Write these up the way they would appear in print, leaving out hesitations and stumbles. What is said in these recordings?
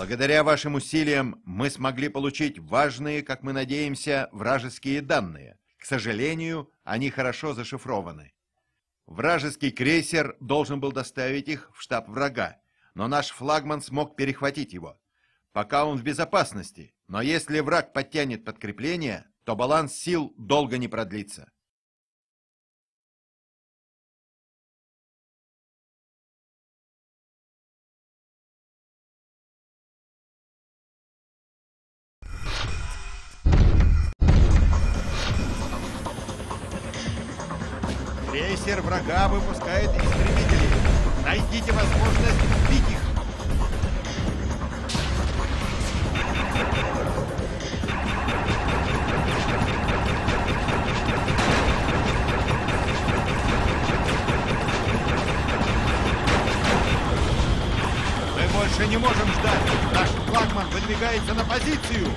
Благодаря вашим усилиям мы смогли получить важные, как мы надеемся, вражеские данные. К сожалению, они хорошо зашифрованы. Вражеский крейсер должен был доставить их в штаб врага, но наш флагман смог перехватить его. Пока он в безопасности, но если враг подтянет подкрепление, то баланс сил долго не продлится. Крейсер врага выпускает истребители. Найдите возможность сбить их. Мы больше не можем ждать. Наш флагман выдвигается на позицию.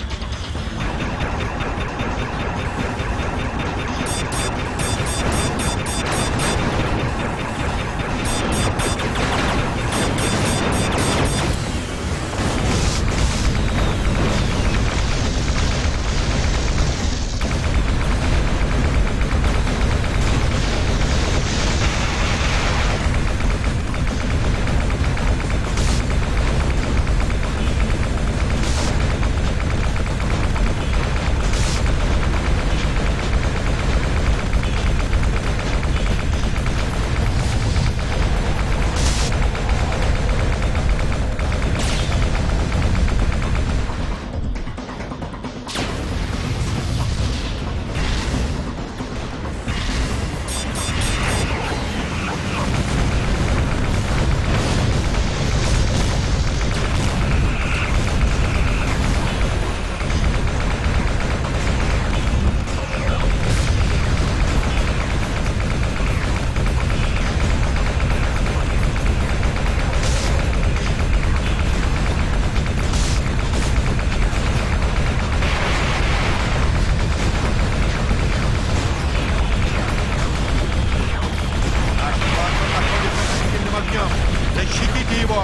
Защитите его!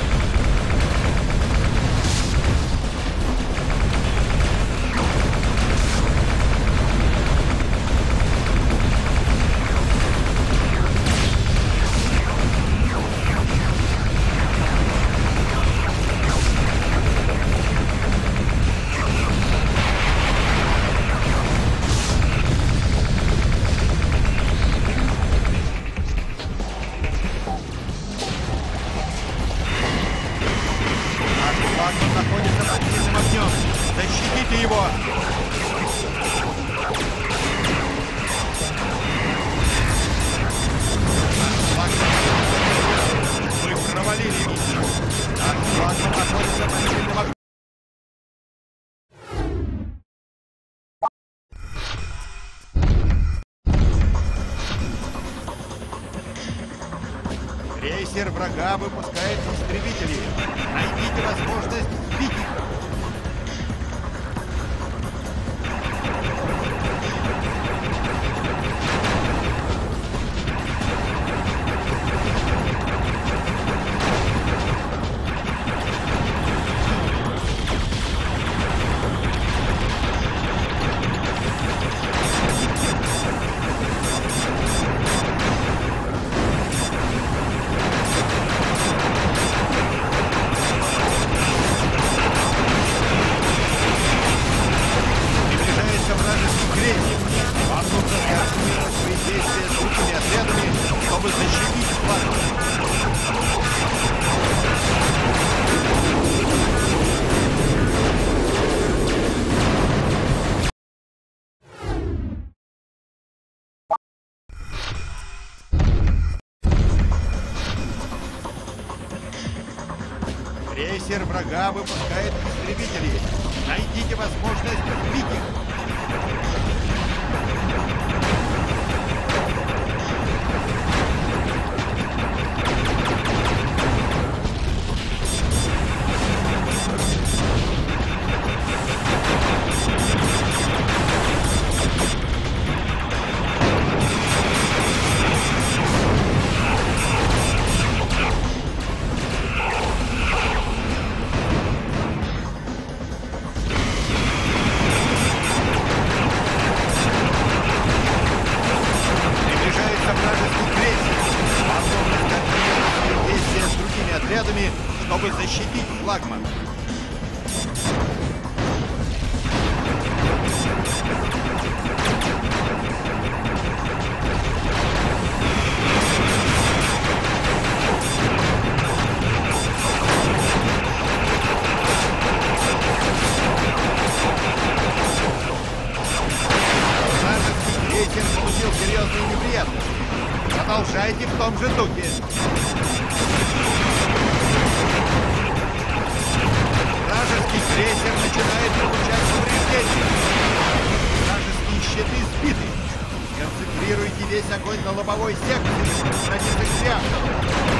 Он находится под сильным огнем. Защитите его! Вы провалили миссию. Наш флагман находится под сильным огнем. Крейсер врага выпускает истребители. Найдите возможность сбить их. Вам нужно координировать свои действия с другими отрядами, чтобы защитить флагман. Крейсер врага выпускает истребители. Найдите возможность сбить их. чтобы защитить флагман. Крейсер получил серьезные неприятности. Продолжайте в том же духе. Вражеский крейсер начинает получать повреждения. Вражеские щиты сбиты. Концентрируйте весь огонь на лобовой секции, чтобы пробиться к реактору.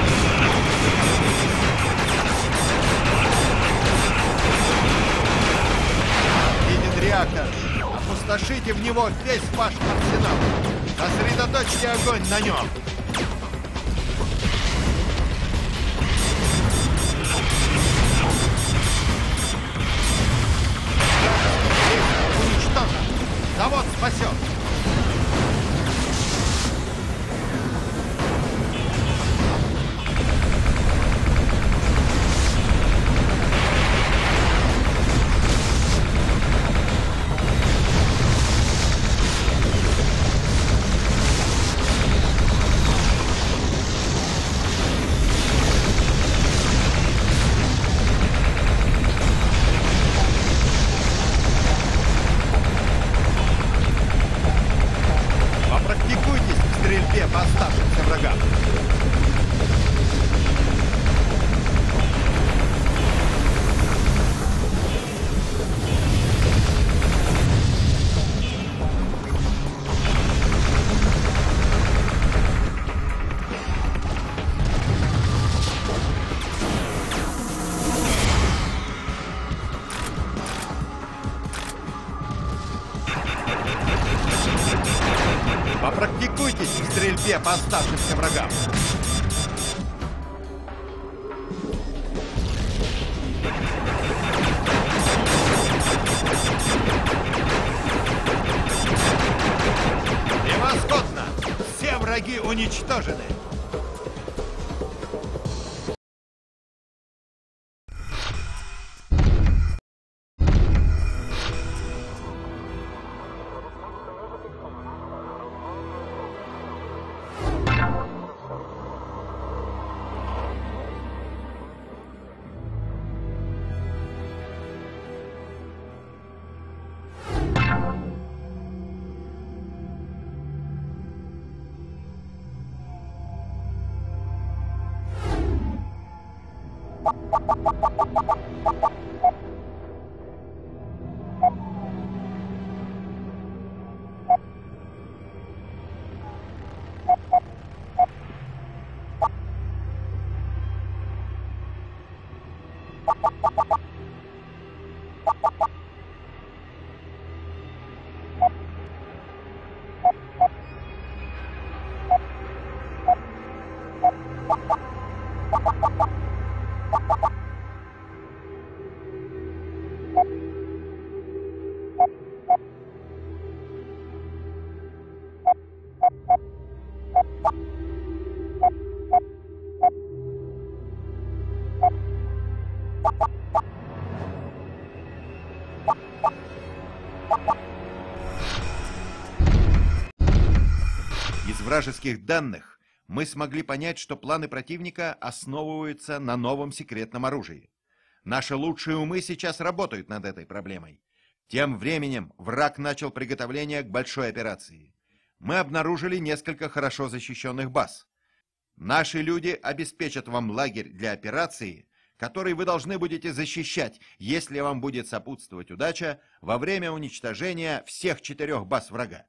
Виден реактор. Опустошите в него весь ваш арсенал. Сосредоточьте огонь на нем. Уничтожен. Завод спасен. По оставшимся врагам. Попрактикуйтесь в стрельбе по оставшимся врагам. Превосходно! Все враги уничтожены! Из вражеских данных мы смогли понять, что планы противника основываются на новом секретном оружии. Наши лучшие умы сейчас работают над этой проблемой. Тем временем враг начал приготовление к большой операции. Мы обнаружили несколько хорошо защищенных баз. Наши люди обеспечат вам лагерь для операции, который вы должны будете защищать, если вам будет сопутствовать удача во время уничтожения всех 4 баз врага.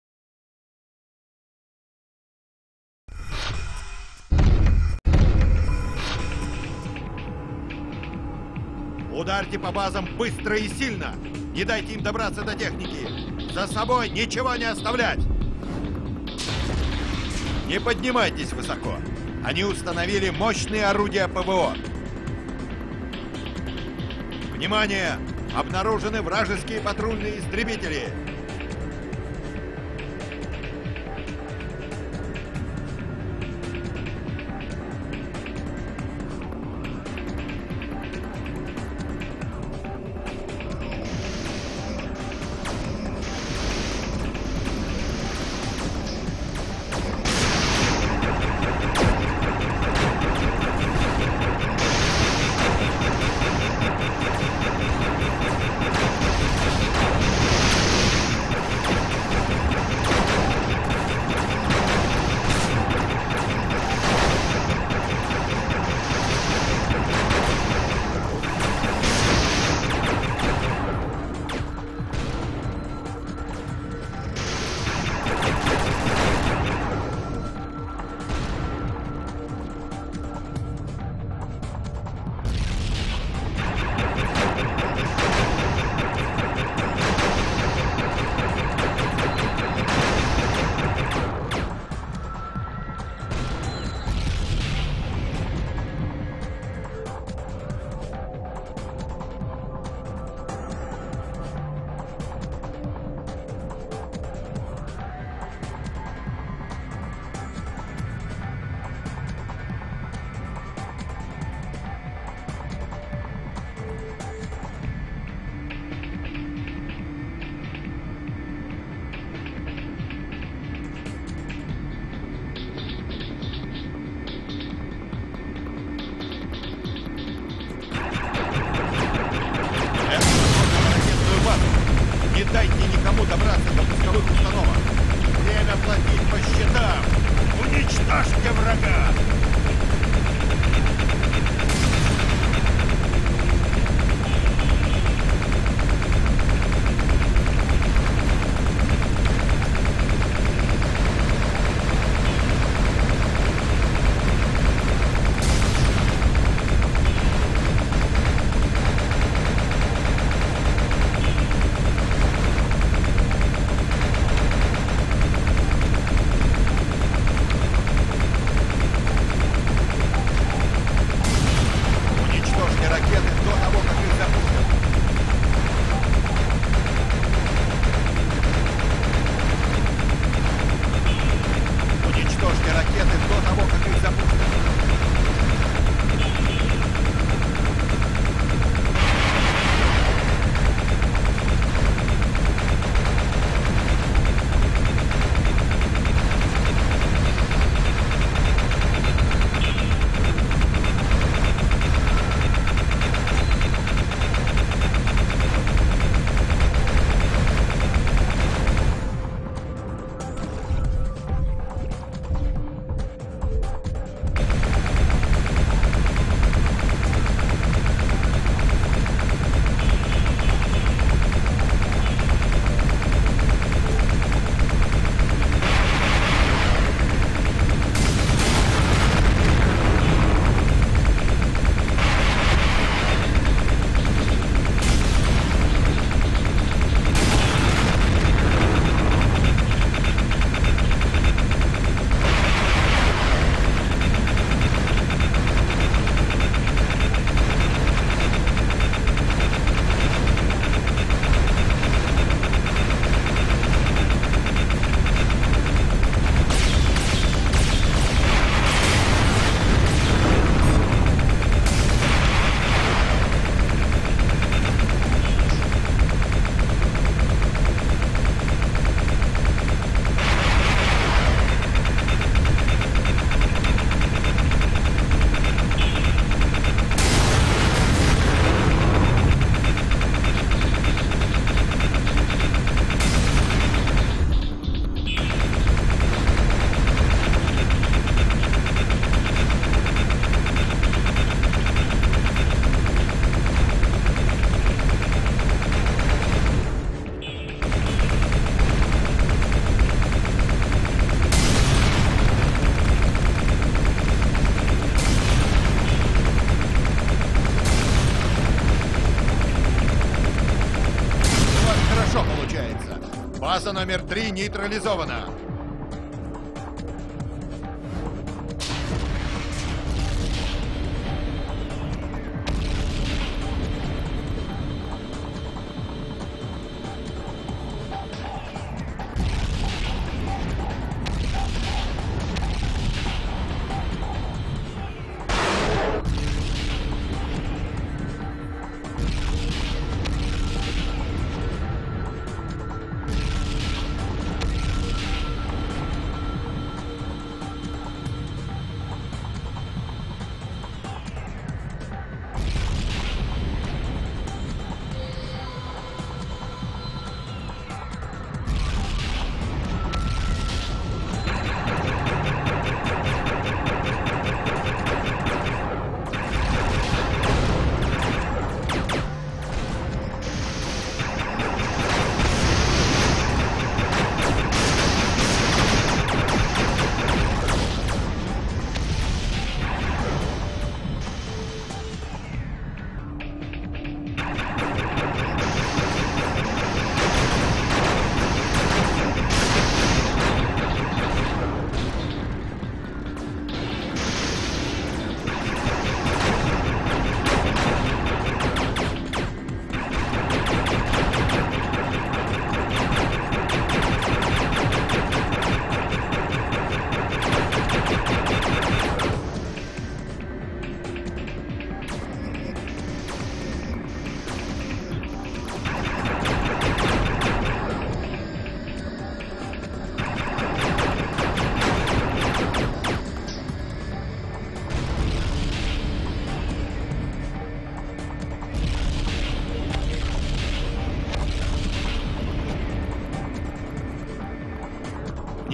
Ударьте по базам быстро и сильно! Не дайте им добраться до техники! За собой ничего не оставлять! Не поднимайтесь высоко! Они установили мощные орудия ПВО! Внимание! Обнаружены вражеские патрульные истребители! Уничтожьте врага! Уничтожьте ракеты до того, как их запустят. Уничтожьте ракеты до того, как их запустят. База номер 3 нейтрализована.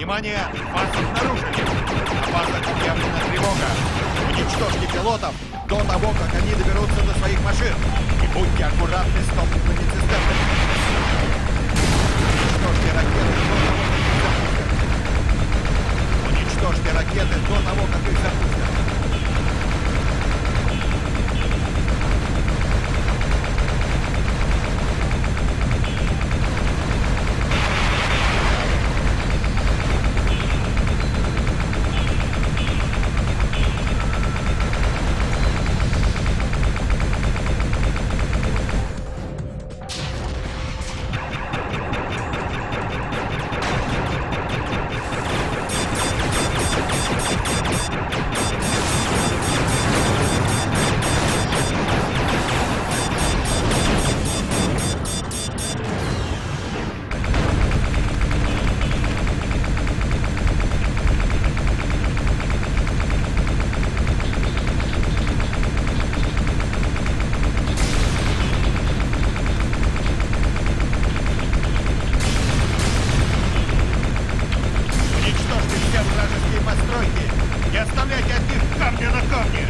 Внимание! Вас обнаружили! На базах объявлена тревога! Уничтожьте пилотов до того, как они доберутся до своих машин! И будьте аккуратны с топливными цистернами! Уничтожьте ракеты до того, как их запустят! Уничтожьте ракеты до того, как их запустят! Не оставляйте от них камня на камне!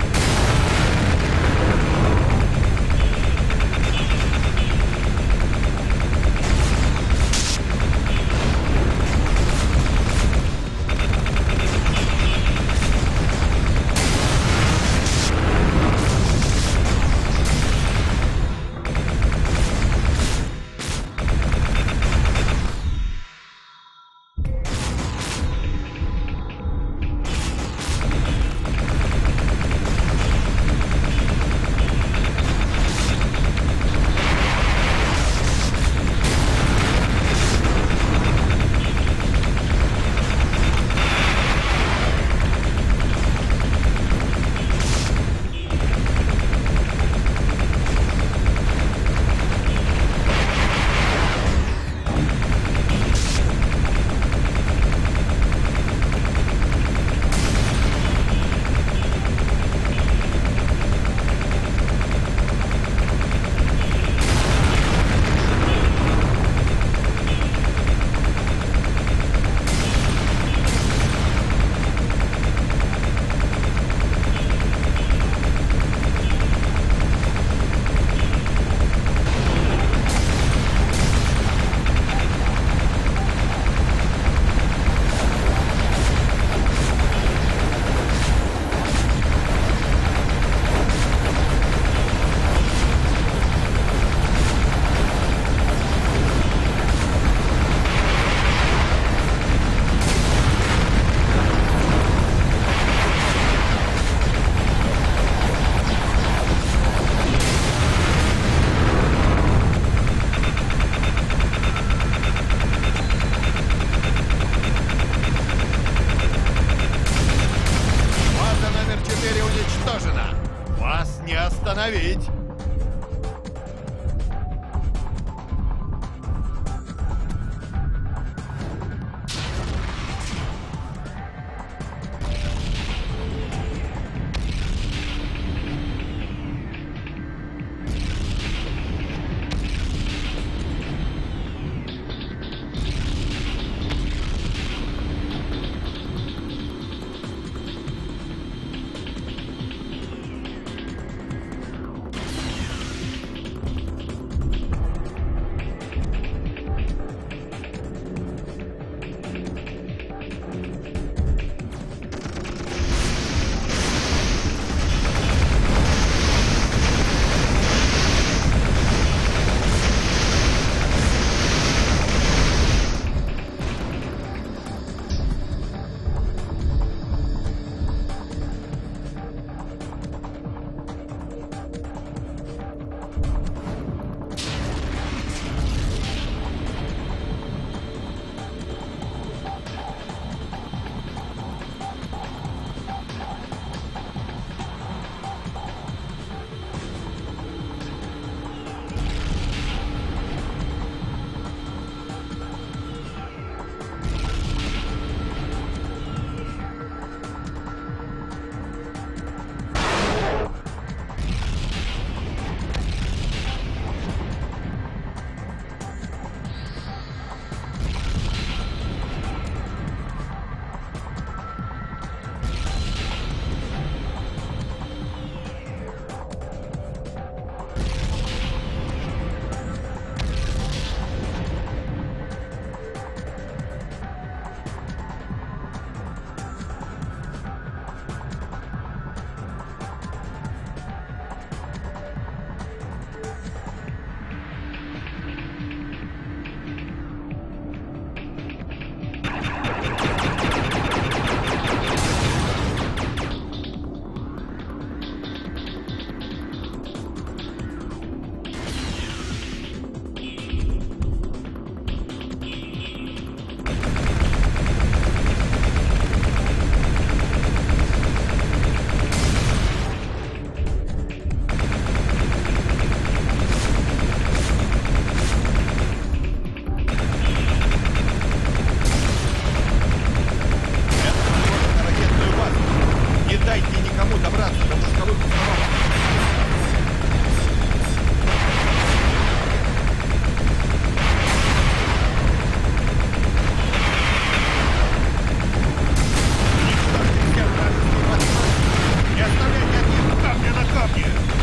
Вас не остановить! смогу добраться до пусковых установок. Не оставляйте от них камня на камне!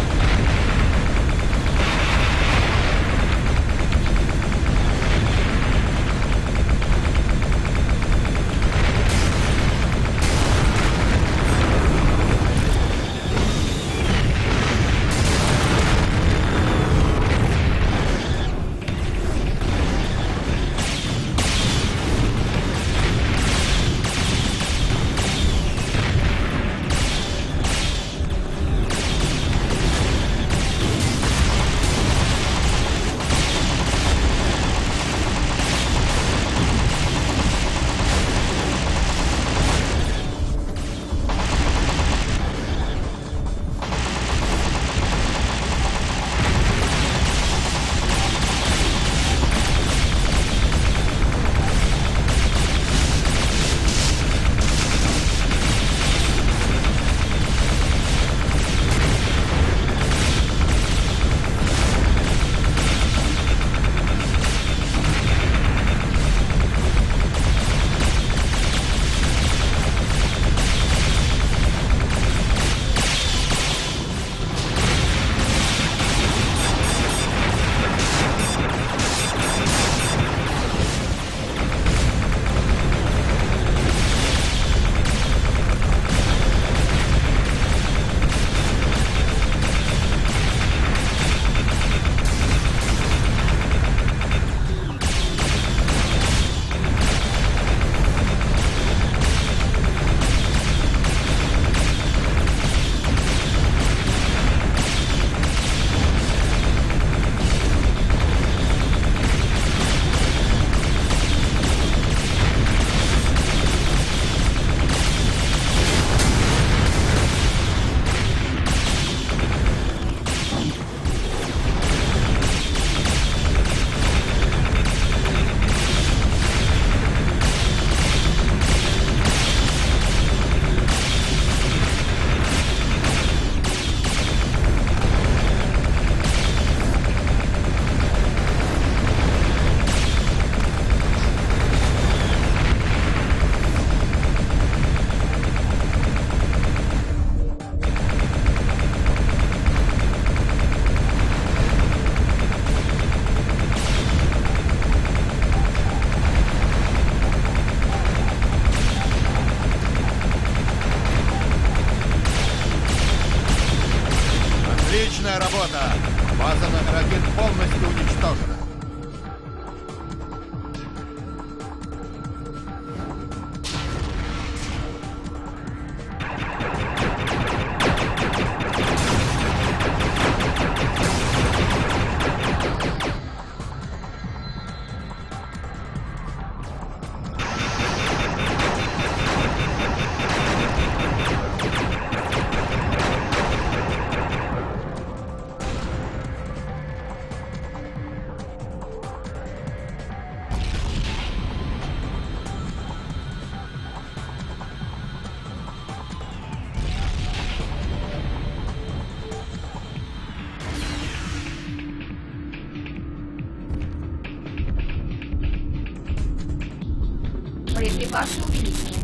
Отличная работа! База номер 1 полностью уничтожена. Боеприпасы увеличены.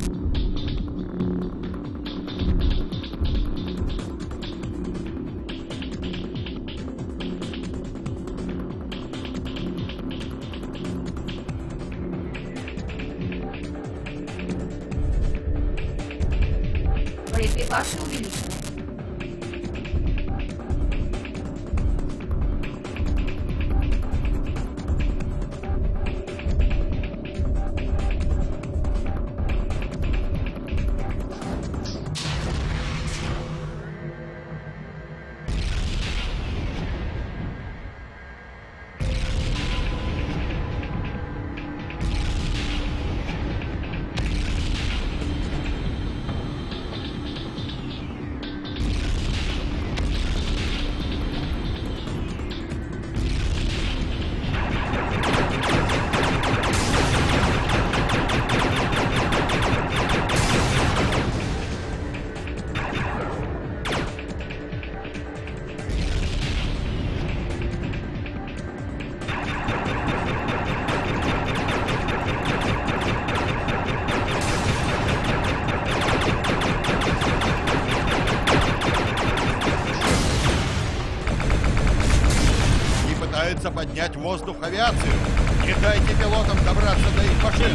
Боеприпасы увеличены. поднять в воздух авиацию. Не дайте пилотам добраться до их машин.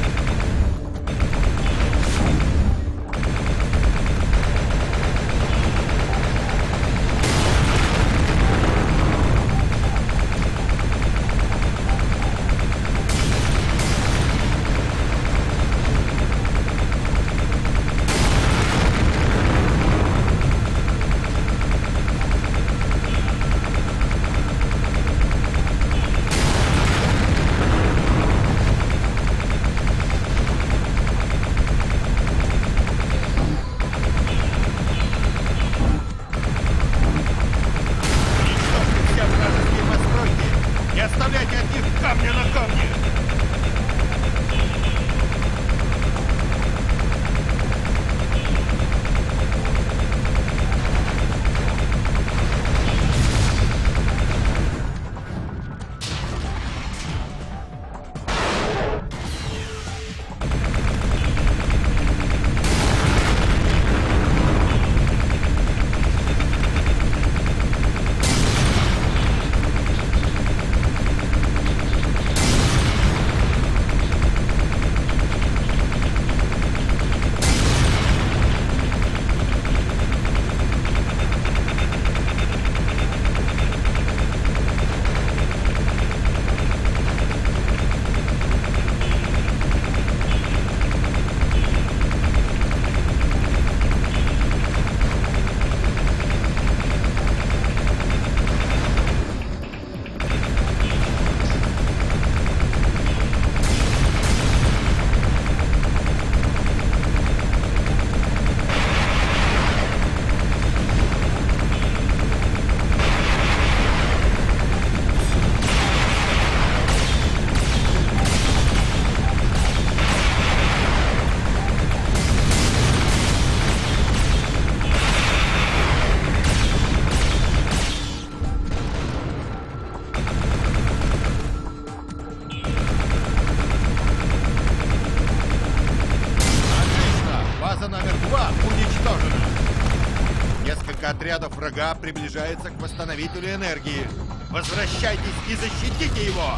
Отрядов врага приближается к восстановителю энергии. Возвращайтесь и защитите его!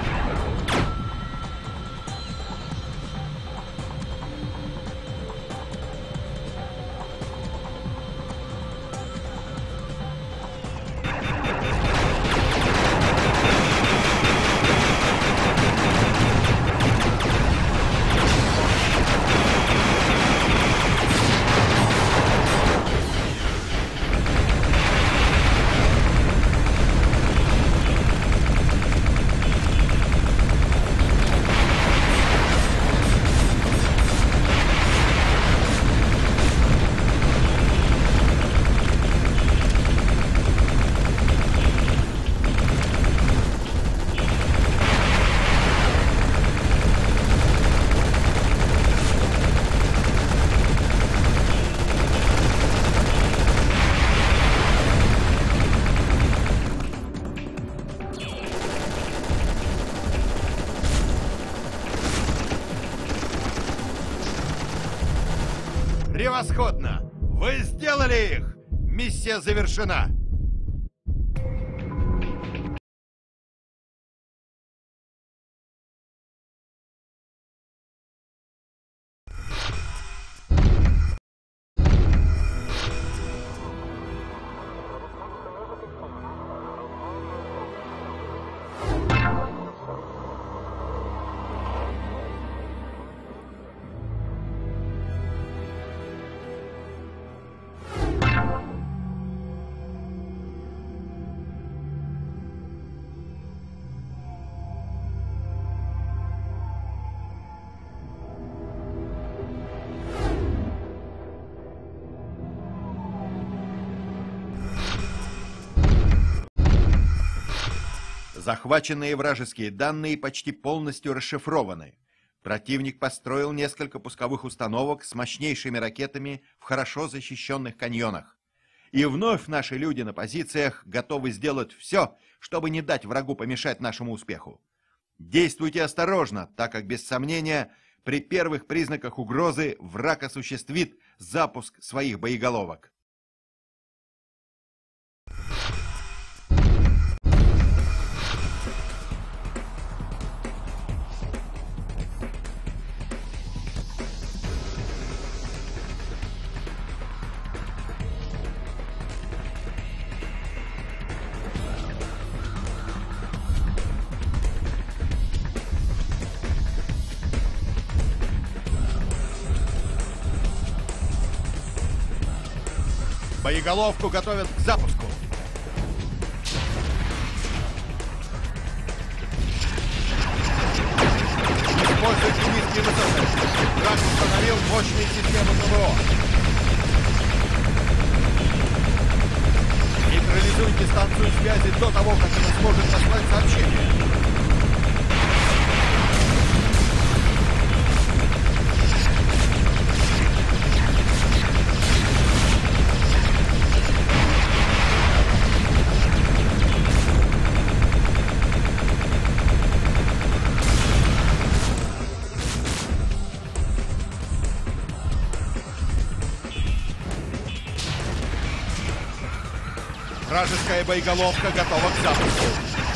Превосходно! Вы сделали их! Миссия завершена! Захваченные вражеские данные почти полностью расшифрованы. Противник построил несколько пусковых установок с мощнейшими ракетами в хорошо защищенных каньонах. И вновь наши люди на позициях готовы сделать все, чтобы не дать врагу помешать нашему успеху. Действуйте осторожно, так как, без сомнения, при первых признаках угрозы враг осуществит запуск своих боеголовок. Боеголовку готовят к запуску. Используйте низкие высоты. Враг установил мощные системы ПВО. Нейтрализуйте станцию связи до того, как она сможет послать сообщение. Вражеская боеголовка готова к запуску.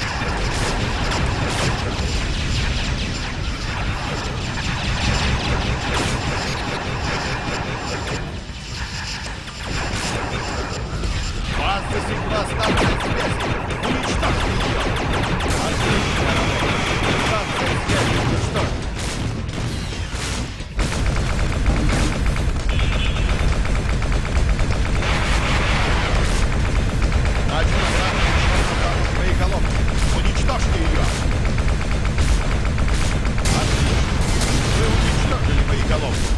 Вас засекла станция связи. Уничтожьте ее. Отлично, работа. Станция связи уничтожена. Уничтожьте ее! Отлично! Вы уничтожили боеголовку.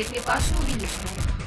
Боеприпасы увеличены.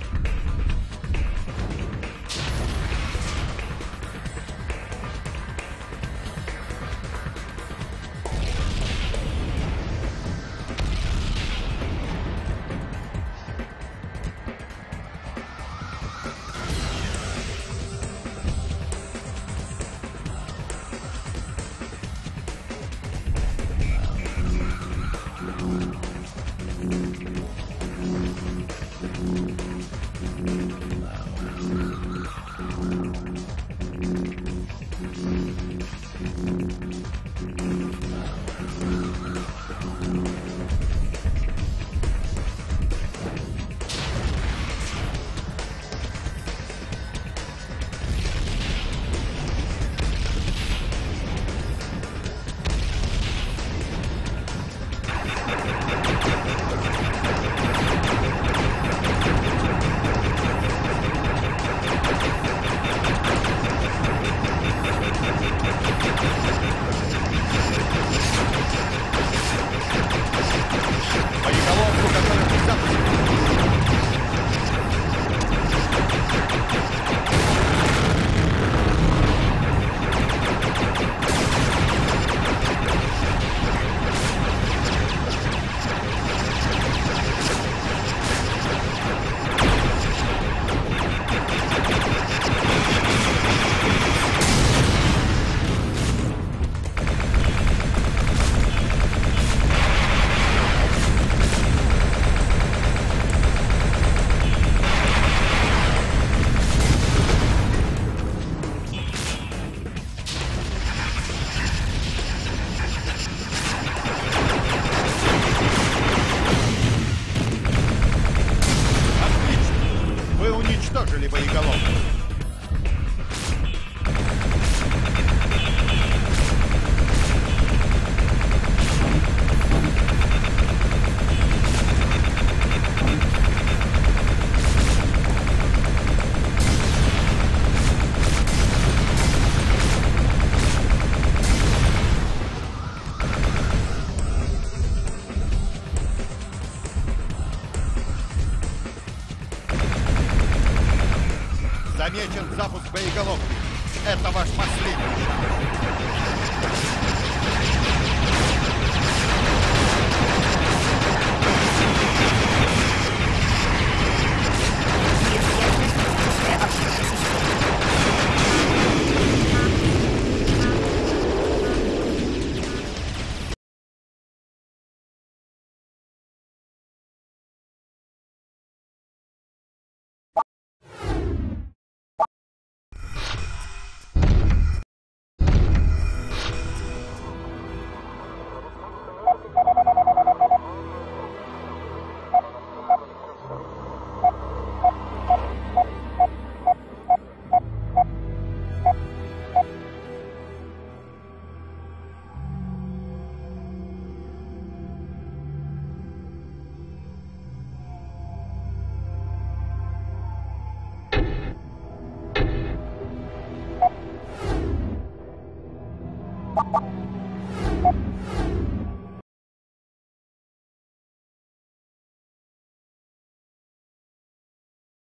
Боеголовку готовим к запуску. Отлично! Вы уничтожили боеголовку. Замечен запуск боеголовки. Это ваш последний шанс.